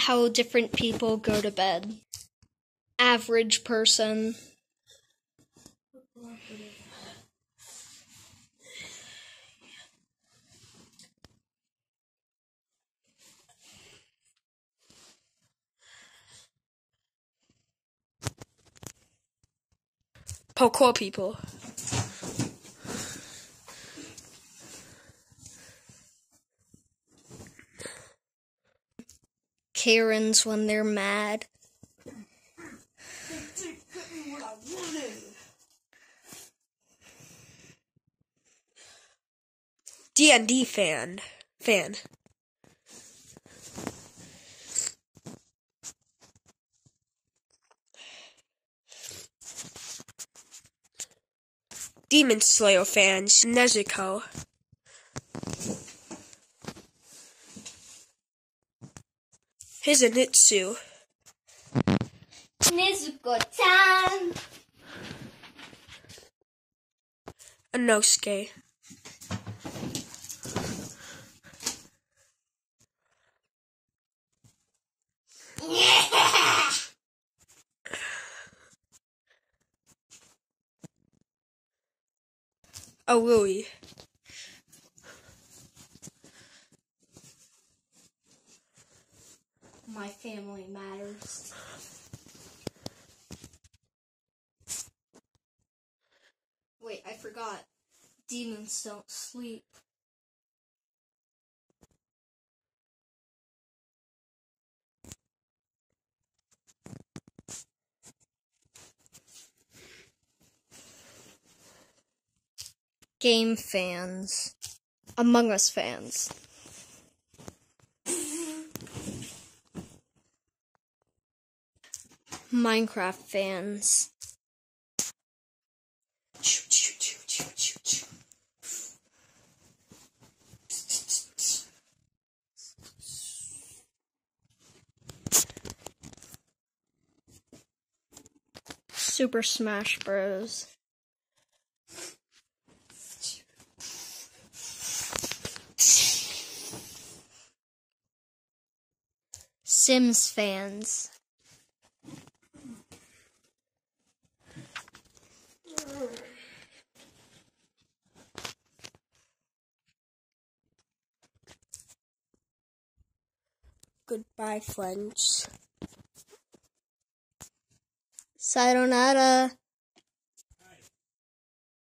how different people go to bed. Average person. Parkour people. Karens when they're mad. D&D fan. Demon Slayer fans. Nezuko. Hizanitsu. Nezuko-chan. Inosuke. Aoi. My family matters. Wait, I forgot. Demons don't sleep. Game fans. Among Us fans. Minecraft fans. Super Smash Bros. Sims fans. Goodbye, friends. Sayonara.